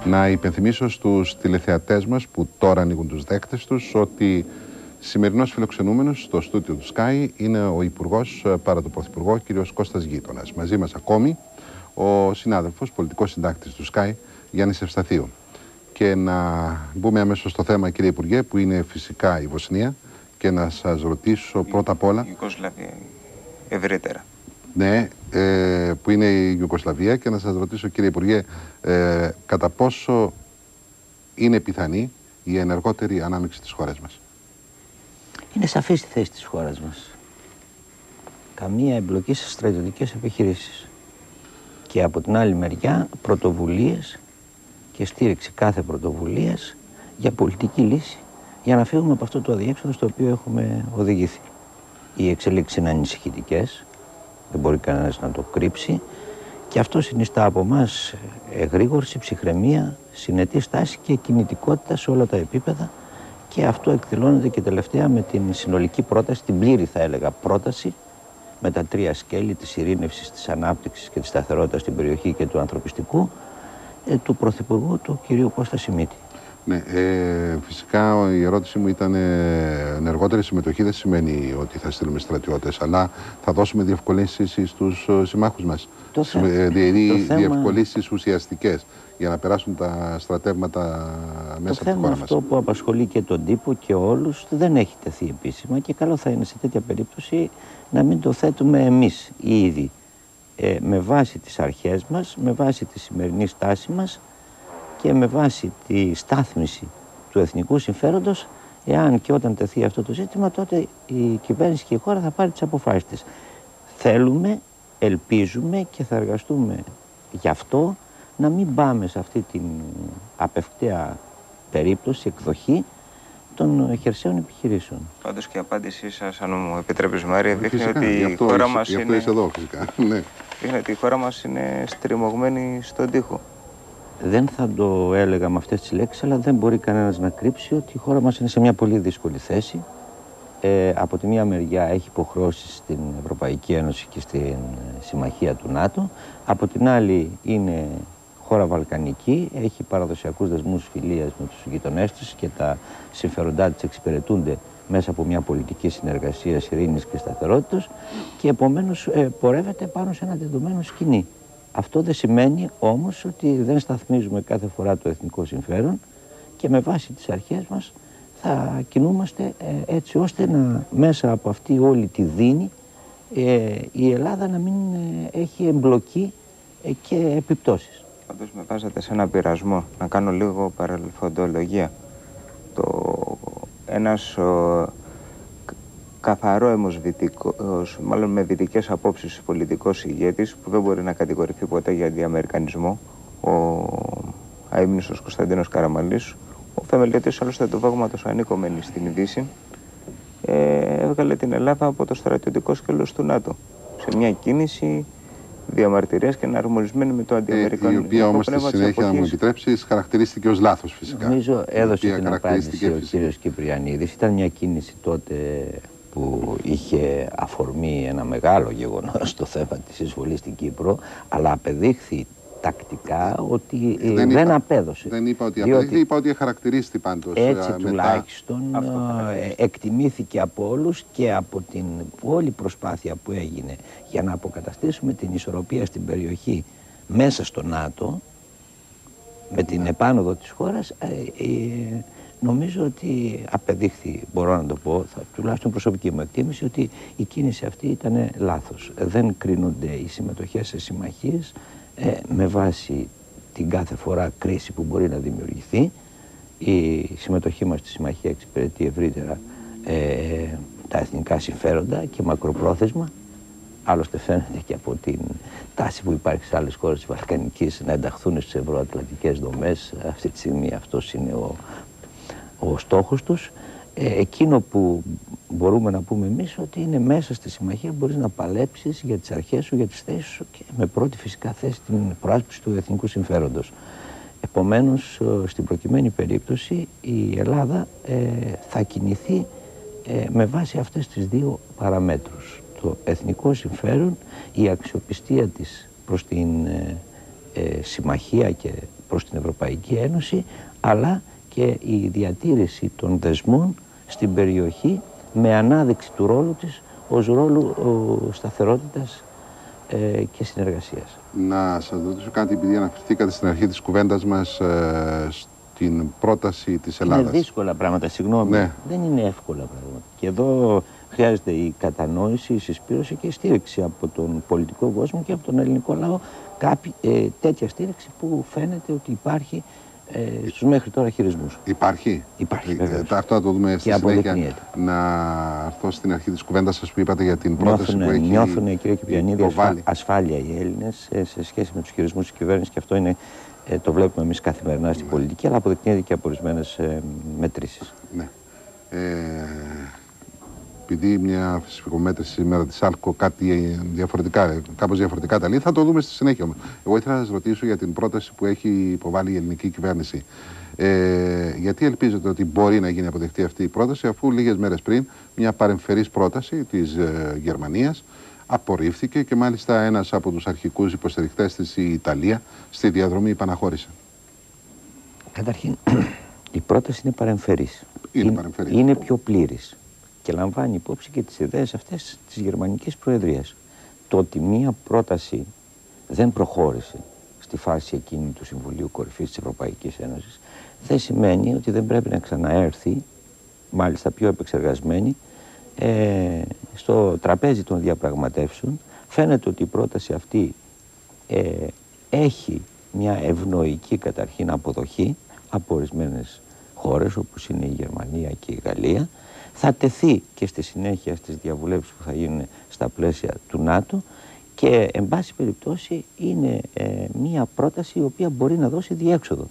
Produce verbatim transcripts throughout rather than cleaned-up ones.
Να υπενθυμίσω στους τηλεθεατές μας που τώρα ανοίγουν τους δέκτες τους ότι σημερινός φιλοξενούμενος στο στούντιο του Sky είναι ο Υπουργός παρά τον Πρωθυπουργό, κ. Κώστας Γείτονας. Μαζί μας ακόμη ο συνάδελφος, πολιτικός συντάκτης του Sky, Γιάννης Ευσταθίου. Και να μπούμε αμέσως στο θέμα, κύριε Υπουργέ, που είναι φυσικά η Βοσνία, και να σας ρωτήσω πρώτα απ' όλα. Η Ιουγκοσλαβία, ευρύτερα. Ναι, ε, που είναι η Ιουγκοσλαβία, και να σας ρωτήσω, κύριε Υπουργέ, ε, κατά πόσο είναι πιθανή η ενεργότερη ανάμειξη της χώρας μας. Είναι σαφής η θέση της χώρας μας. Καμία εμπλοκή σε στρατιωτικές επιχειρήσεις. Και από την άλλη μεριά πρωτοβουλίες και στήριξη κάθε πρωτοβουλίας για πολιτική λύση, για να φύγουμε από αυτό το αδιέξοδο στο οποίο έχουμε οδηγηθεί. Οι εξελίξεις είναι ανησυχητικές, δεν μπορεί κανένας να το κρύψει, και αυτό συνιστά από εμάς εγρήγορση, ψυχραιμία, συνετή στάση και κινητικότητα σε όλα τα επίπεδα, και αυτό εκδηλώνεται και τελευταία με την συνολική πρόταση, την πλήρη θα έλεγα πρόταση, με τα τρία σκέλη της ειρήνευσης, της ανάπτυξης και της σταθερότητας στην περιοχή και του ανθρωπιστικού, ε, του Πρωθυπουργού, του κυρίου Κώστα Σιμίτη. Ναι, ε, φυσικά η ερώτηση μου ήταν ε, ενεργότερη συμμετοχή δεν σημαίνει ότι θα στείλουμε στρατιώτες, αλλά θα δώσουμε διευκολύνσεις στους συμμάχους μας. Το θέμα, ε, δηλαδή το θέμα, διευκολύνσεις ουσιαστικές για να περάσουν τα στρατεύματα μέσα από τη χώρα μας. Το θέμα αυτό που απασχολεί και τον τύπο και όλους δεν έχει τεθεί επίσημα, και καλό θα είναι σε τέτοια περίπτωση να μην το θέτουμε εμείς ήδη ε, με βάση τις αρχές μας, με βάση τη σημερινή στάση μας και με βάση τη στάθμιση του εθνικού συμφέροντος. Εάν και όταν τεθεί αυτό το ζήτημα, τότε η κυβέρνηση και η χώρα θα πάρει τις αποφάσεις της. Θέλουμε, ελπίζουμε και θα εργαστούμε γι' αυτό, να μην πάμε σε αυτή την απευκταία περίπτωση, εκδοχή των χερσαίων επιχειρήσεων. Πάντως και η απάντησή σας, αν μου επιτρέπεις, Μάρια, δείχνει φυσικά, ότι η χώρα μας είναι... εδώ, φυσικά. Ναι. Δείχνει ότι η χώρα μας είναι στριμωγμένη στον τοίχο. Δεν θα το έλεγα με αυτές τις λέξεις, αλλά δεν μπορεί κανένας να κρύψει ότι η χώρα μας είναι σε μια πολύ δύσκολη θέση. Ε, από τη μία μεριά έχει υποχρεώσεις στην Ευρωπαϊκή Ένωση και στην συμμαχία του ΝΑΤΟ. Από την άλλη είναι χώρα βαλκανική, έχει παραδοσιακούς δεσμούς φιλίας με τους γειτονές της και τα συμφέροντά της εξυπηρετούνται μέσα από μια πολιτική συνεργασία, ειρήνης και σταθερότητας, και επομένως ε, πορεύεται πάνω σε ένα δεδομένο σκηνή. Αυτό δεν σημαίνει όμως ότι δεν σταθμίζουμε κάθε φορά το εθνικό συμφέρον, και με βάση τις αρχές μας θα κινούμαστε ε, έτσι ώστε να, μέσα από αυτή όλη τη δίνη, ε, η Ελλάδα να μην ε, έχει εμπλοκή ε, και επιπτώσεις. Πάντως με βάζατε σε ένα πειρασμό να κάνω λίγο παρελθοντολογία. Το ένας ο, καθαρό βυτικός, μάλλον με βυτικές απόψεις πολιτικός ηγέτης, που δεν μπορεί να κατηγορηθεί ποτέ για αντιαμερικανισμό, ο αείμνηστος Κωνσταντίνος Καραμανλής, ο θεμελιωτής άλλωστε του δόγματος ανήκομενη στην Δύση, ε, έβγαλε την Ελλάδα από το στρατιωτικό σκέλος του ΝΑΤΟ σε μια κίνηση διαμαρτυρίας και εναρμονισμένη με το αντιαμερικανισμό. Η οποία όμως στη συνέχεια, να μου επιτρέψεις, χαρακτηρίστηκε ως λάθος φυσικά. Νομίζω έδωσε την απάντηση ο κύριος Κυπριανίδης. Ήταν μια κίνηση τότε που είχε αφορμή ένα μεγάλο γεγονός στο θέμα της εισβολής στην Κύπρο, αλλά απεδείχθη τακτικά ότι ε, δεν, δεν είπα, απέδωσε. Δεν είπα ότι διότι απεδείχθη, είπα ότι χαρακτηρίστηκε πάντως. Έτσι α, τουλάχιστον μετά... ε, εκτιμήθηκε από όλους και από την όλη προσπάθεια που έγινε για να αποκαταστήσουμε την ισορροπία στην περιοχή μέσα στο ΝΑΤΟ, με την επάνωδο της χώρας, ε, ε, νομίζω ότι απεδείχθη, μπορώ να το πω, θα, τουλάχιστον προσωπική μου εκτίμηση, ότι η κίνηση αυτή ήταν λάθος. Δεν κρίνονται οι συμμετοχές σε συμμαχίες ε, με βάση την κάθε φορά κρίση που μπορεί να δημιουργηθεί. Η συμμετοχή μας στη συμμαχία εξυπηρετεί ευρύτερα ε, τα εθνικά συμφέροντα και μακροπρόθεσμα. Άλλωστε φαίνεται και από την τάση που υπάρχει σε άλλες χώρες της Βαλκανικής να ενταχθούν στις ευρωατλαντικές δομές. Αυτή τη στιγμή αυτός είναι ο, ο στόχος τους. Ε, εκείνο που μπορούμε να πούμε εμείς, ότι είναι μέσα στη συμμαχία μπορείς να παλέψεις για τις αρχές σου, για τις θέσεις σου, και με πρώτη φυσικά θέση την προάσπιση του εθνικού συμφέροντος. Επομένως, στην προκειμένη περίπτωση η Ελλάδα ε, θα κινηθεί ε, με βάση αυτές τις δύο παραμέτρους. Το εθνικό συμφέρον, η αξιοπιστία της προς την ε, ε, συμμαχία και προς την Ευρωπαϊκή Ένωση, αλλά και η διατήρηση των δεσμών στην περιοχή με ανάδειξη του ρόλου της ως ρόλου σταθερότητας ε, και συνεργασίας. Να σας ρωτήσω κάτι, επειδή αναφερθήκατε στην αρχή της κουβέντας μας ε, στην πρόταση της Ελλάδας. Είναι δύσκολα πράγματα, συγγνώμη. Ναι. Δεν είναι εύκολα πράγματα. Και εδώ χρειάζεται η κατανόηση, η συσπήρωση και η στήριξη από τον πολιτικό κόσμο και από τον ελληνικό λαό. Κάποιοι, ε, τέτοια στήριξη που φαίνεται ότι υπάρχει ε, στους μέχρι τώρα χειρισμούς. Υπάρχει. Υπάρχει, ε, αυτό θα το δούμε στη συνέχεια. Να έρθω στην αρχή της κουβέντας σας που είπατε για την πρόταση νιώθουν, που έχει νιώθουν, κύριε Κυπριανίδη, υποβάλει. ασφάλεια οι Έλληνες ε, σε σχέση με τους χειρισμούς της κυβέρνησης, και αυτό είναι, ε, το βλέπουμε εμείς καθημερινά στην ναι. πολιτική, αλλά αποδεικνύεται και από ορισμένες ε, μετρήσεις. Ναι. Ε, επειδή μια φυσικομέτρηση σήμερα της ΑΛΚΟ κάτι διαφορετικά, κάπως διαφορετικά τα λέει, θα το δούμε στη συνέχεια. Εγώ ήθελα να σας ρωτήσω για την πρόταση που έχει υποβάλει η ελληνική κυβέρνηση. Ε, γιατί ελπίζετε ότι μπορεί να γίνει αποδεκτή αυτή η πρόταση, αφού λίγες μέρες πριν μια παρεμφερής πρόταση της ε, Γερμανίας απορρίφθηκε και μάλιστα ένας από τους αρχικούς υποστηρικτές της, η Ιταλία, στη διαδρομή υπαναχώρησε. Καταρχήν, η πρόταση είναι παρεμφερής. Είναι, είναι, παρεμφερής. είναι πιο πλήρης και λαμβάνει υπόψη και τις ιδέες αυτές της Γερμανικής Προεδρίας. Το ότι μία πρόταση δεν προχώρησε στη φάση εκείνη του Συμβουλίου Κορυφής της Ευρωπαϊκής Ένωσης δεν σημαίνει ότι δεν πρέπει να ξαναέρθει, μάλιστα πιο επεξεργασμένη, ε, στο τραπέζι των διαπραγματεύσεων. Φαίνεται ότι η πρόταση αυτή ε, έχει μια ευνοϊκή καταρχήν αποδοχή από ορισμένες χώρες όπως είναι η Γερμανία και η Γαλλία. Θα τεθεί και στη συνέχεια στις διαβουλεύσεις που θα γίνουν στα πλαίσια του ΝΑΤΟ και εν πάση περιπτώσει είναι ε, μια πρόταση η οποία μπορεί να δώσει διέξοδο.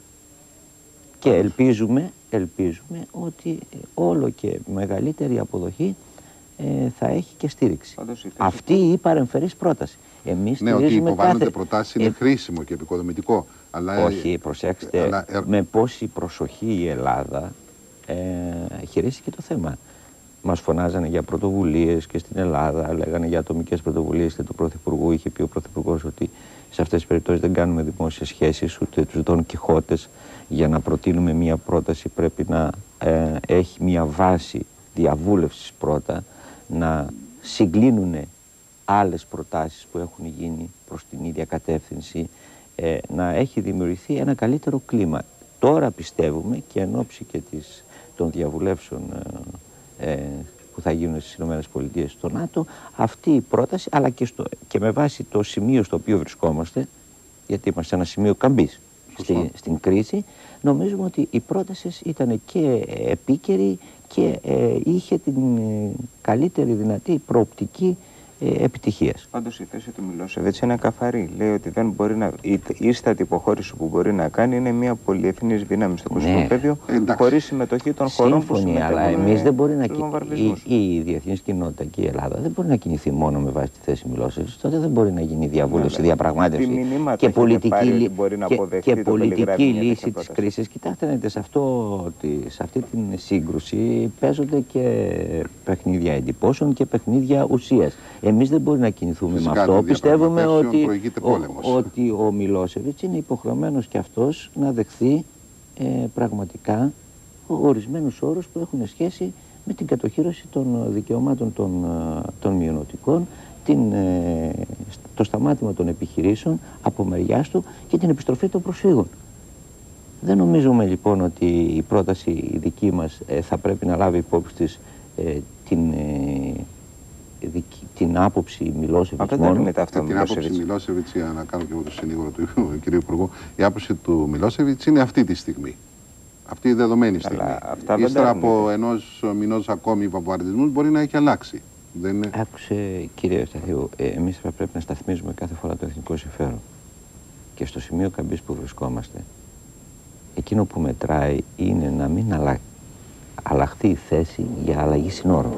Και ελπίζουμε, ελπίζουμε ότι όλο και μεγαλύτερη αποδοχή ε, θα έχει και στήριξη. Αυτή η παρεμφερής πρόταση. Εμείς ναι, ότι υποβάλλονται κάθε... προτάσεις είναι ε... χρήσιμο και επικοδομητικό. Αλλά... Όχι, προσέξτε, αλλά... με πόση προσοχή η Ελλάδα ε, χειρίστηκε το θέμα. Μας φωνάζανε για πρωτοβουλίες και στην Ελλάδα, λέγανε για ατομικές πρωτοβουλίες και του Πρωθυπουργού. Είχε πει ο Πρωθυπουργός ότι σε αυτές τις περιπτώσεις δεν κάνουμε δημόσιες σχέσεις, ούτε τους Δον Κιχώτες. Για να προτείνουμε μία πρόταση πρέπει να ε, έχει μία βάση διαβούλευσης πρώτα, να συγκλίνουν άλλες προτάσεις που έχουν γίνει προς την ίδια κατεύθυνση, ε, να έχει δημιουργηθεί ένα καλύτερο κλίμα. Τώρα πιστεύουμε και εν ώψη και της, των διαβουλεύσεων ε, ε, που θα γίνουν στις ΗΠΑ στο ΝΑΤΟ, αυτή η πρόταση, αλλά και, στο, και με βάση το σημείο στο οποίο βρισκόμαστε, γιατί είμαστε σε ένα σημείο καμπής στη, στην κρίση, νομίζουμε ότι η πρόταση ήταν και επίκαιρη και ε, είχε την ε, καλύτερη δυνατή προοπτική ε, επιτυχίας. Πάντως η θέση του Μιλόσεβιτς είναι καθαρή. Λέει ότι δεν μπορεί να, η ίστατη υποχώρηση που μπορεί να κάνει είναι μια πολυεθνής δύναμη στο κοσμοπέδιο, ναι, χωρίς συμμετοχή των χωρών που συμμετέχουν. Αλλά εμείς δεν μπορεί να η, η, η διεθνής κοινότητα και η Ελλάδα δεν μπορεί να κινηθεί μόνο με βάση τη θέση Μιλόσεβιτς. Τότε δεν μπορεί να γίνει διαβούλευση, ναι, διαπραγμάτευση και πολιτική, και, και πολιτική λύση της κρίσης. Κοιτάξτε να δείτε, σε, αυτό, σε αυτή την σύγκρουση παίζονται και παιχνίδια εντυπώσεων και παιχνίδια ουσίας. Εμείς δεν μπορεί να κινηθούμε φυσικά με αυτό. Πιστεύουμε ότι ο, ότι ο Μιλόσεβιτς είναι υποχρεωμένος και αυτός να δεχθεί ε, πραγματικά ορισμένους όρους που έχουν σχέση με την κατοχήρωση των δικαιωμάτων των, των μειονοτικών, την, ε, το σταμάτημα των επιχειρήσεων από μεριάς του και την επιστροφή των προσφύγων. Δεν νομίζουμε λοιπόν ότι η πρόταση η δική μας ε, θα πρέπει να λάβει υπόψη της ε, την... Ε, την άποψη Μιλόσεβιτς μόνο. Με την άποψη Μιλόσεβιτς, για να κάνω και εγώ το συνήγορο του κ. Υπουργού, η άποψη του Μιλόσεβιτς είναι αυτή τη στιγμή. Αυτή η δεδομένη στιγμή. Ύστερα από ενός μηνός ακόμη βομβαρδισμούς μπορεί να έχει αλλάξει. Δεν είναι... Άκουσε, κύριε Σταθίου, ε, εμείς θα πρέπει να σταθμίζουμε κάθε φορά το εθνικό συμφέρον. Και στο σημείο καμπής που βρισκόμαστε, εκείνο που μετράει είναι να μην αλλα... αλλάχθει η θέση για αλλαγή συνόρων.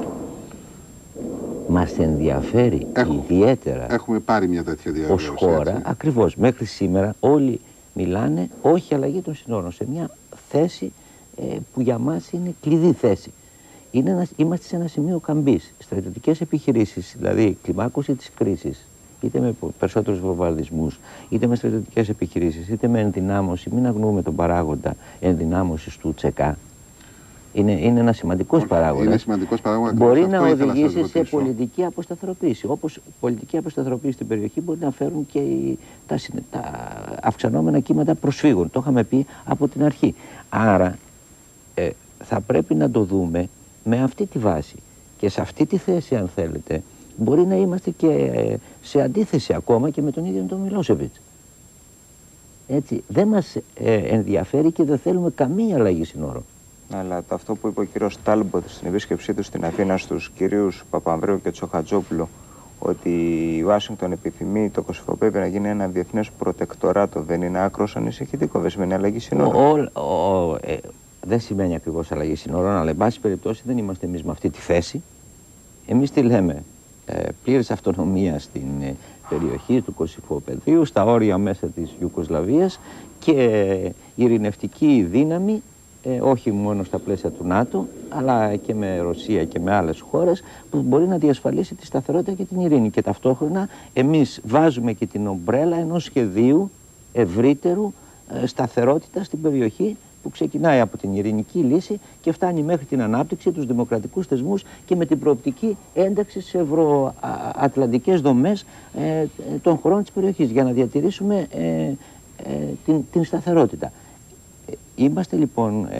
Μας ενδιαφέρει έχουμε, ιδιαίτερα έχουμε πάρει μια τέτοια διαβίωση ως χώρα, έτσι. Ακριβώς, μέχρι σήμερα όλοι μιλάνε όχι αλλαγή των συνόρων, σε μια θέση ε, που για μας είναι κλειδί θέση. Είναι ένα, είμαστε σε ένα σημείο καμπής. Στρατιωτικές επιχειρήσεις, δηλαδή κλιμάκωση της κρίσης, είτε με περισσότερους βομβαρδισμούς, είτε με στρατιωτικές επιχειρήσεις, είτε με ενδυνάμωση, μην αγνοούμε τον παράγοντα ενδυνάμωσης του Τσεκά. Είναι, είναι ένα σημαντικός παράγοντας. Είναι σημαντικός παράγοντας. Μπορεί να οδηγήσει σε πολιτική αποσταθεροποίηση. Όπως πολιτική αποσταθεροποίηση στην περιοχή μπορεί να φέρουν και οι, τα, τα αυξανόμενα κύματα προσφύγων. Το είχαμε πει από την αρχή. Άρα ε, θα πρέπει να το δούμε με αυτή τη βάση. Και σε αυτή τη θέση, αν θέλετε, μπορεί να είμαστε και ε, σε αντίθεση ακόμα και με τον ίδιο τον Μιλόσεβιτς. Έτσι, δεν μας ε, ενδιαφέρει και δεν θέλουμε καμία αλλαγή συνόρων. Αλλά το αυτό που είπε ο κύριος Τάλμποτ στην επίσκεψή του στην Αθήνα στους κυρίους Παπανδρέου και Τσοχατζόπουλο, ότι η Ουάσιγκτον επιθυμεί το Κωσυφοπέδιο να γίνει ένα διεθνές προτεκτοράτο, δεν είναι άκρως ανησυχητικό? Δεν σημαίνει αλλαγή συνόρων? Ο, ο, ο, ε, δεν σημαίνει ακριβώς αλλαγή συνόρων, αλλά εν πάση περιπτώσει δεν είμαστε εμείς με αυτή τη θέση. Εμείς τι λέμε? Ε, πλήρης αυτονομία στην ε, περιοχή του Κωσυφοπεδίου, στα όρια μέσα της Ιουγκοσλαβίας και ε, ειρηνευτική δύναμη, ε, όχι μόνο στα πλαίσια του ΝΑΤΟ, αλλά και με Ρωσία και με άλλες χώρες, που μπορεί να διασφαλίσει τη σταθερότητα και την ειρήνη. Και ταυτόχρονα εμείς βάζουμε και την ομπρέλα ενός σχεδίου ευρύτερου ε, σταθερότητα στην περιοχή, που ξεκινάει από την ειρηνική λύση και φτάνει μέχρι την ανάπτυξη, τους δημοκρατικούς θεσμούς και με την προοπτική ένταξη στις ευρωατλαντικές δομές ε, των χωρών της περιοχής, για να διατηρήσουμε ε, ε, την, την σταθερότητα. Είμαστε λοιπόν